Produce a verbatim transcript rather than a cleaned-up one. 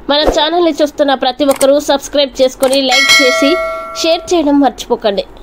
మన ఛానల్ని చూస్తున్న ప్రతి ఒక్కరూ సబ్స్క్రైబ్ చేసుకొని లైక్ చేసి షేర్ చేయడం మర్చిపోకండి.